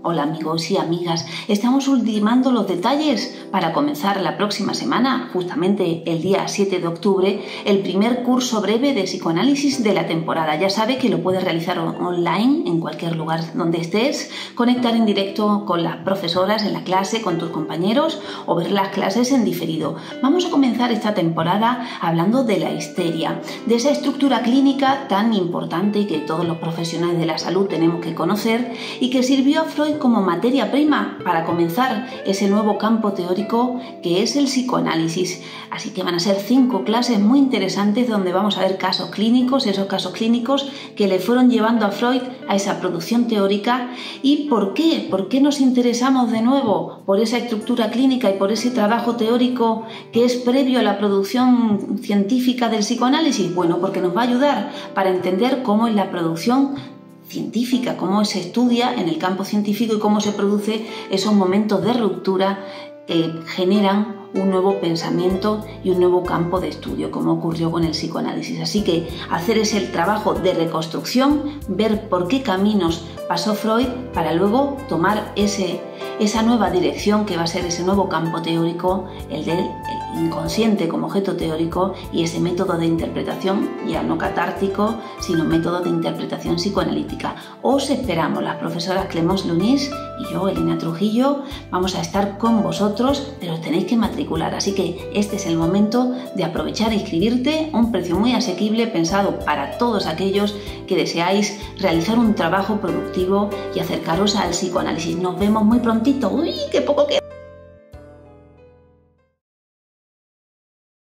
Hola amigos y amigas, estamos ultimando los detalles para comenzar la próxima semana, justamente el día 7 de octubre, el primer curso breve de psicoanálisis de la temporada. Ya sabes que lo puedes realizar online en cualquier lugar donde estés, conectar en directo con las profesoras en la clase, con tus compañeros o ver las clases en diferido. Vamos a comenzar esta temporada hablando de la histeria, de esa estructura clínica tan importante que todos los profesionales de la salud tenemos que conocer y que sirvió a Freud como materia prima para comenzar ese nuevo campo teórico que es el psicoanálisis. Así que van a ser 5 clases muy interesantes donde vamos a ver casos clínicos, esos casos clínicos que le fueron llevando a Freud a esa producción teórica. ¿Y por qué? ¿Por qué nos interesamos de nuevo por esa estructura clínica y por ese trabajo teórico que es previo a la producción científica del psicoanálisis? Bueno, porque nos va a ayudar para entender cómo es la producción científica, cómo se estudia en el campo científico y cómo se produce esos momentos de ruptura que generan un nuevo pensamiento y un nuevo campo de estudio, como ocurrió con el psicoanálisis. Así que hacer ese trabajo de reconstrucción, ver por qué caminos pasó Freud para luego tomar esa nueva dirección que va a ser ese nuevo campo teórico, el del inconsciente como objeto teórico y ese método de interpretación ya no catártico, sino método de interpretación psicoanalítica. Os esperamos, las profesoras Clemence Lunis y yo, Elena Trujillo, vamos a estar con vosotros, pero os tenéis que matricular, así que este es el momento de aprovechar e inscribirte, un precio muy asequible pensado para todos aquellos que deseáis realizar un trabajo productivo y acercaros al psicoanálisis. Nos vemos muy prontito. ¡Uy, qué poco queda!